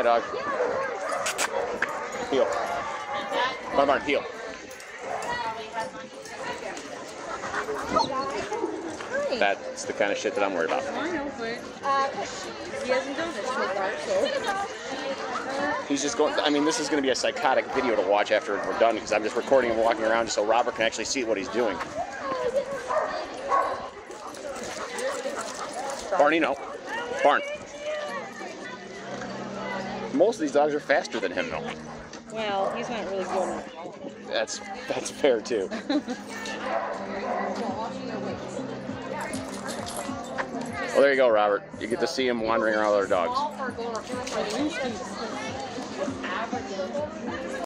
dog. Heel. Barn, barn, heel. That's the kind of shit that I'm worried about. I know, but he hasn't done this so far, so. He's just going, I mean, this is going to be a psychotic video to watch after we're done because I'm just recording him walking around just so Robert can actually see what he's doing. Barney, no. Barn. Most of these dogs are faster than him, though. Well, he's not really good. That's fair, too. Well, there you go, Robert. You get to see him wandering around with other dogs.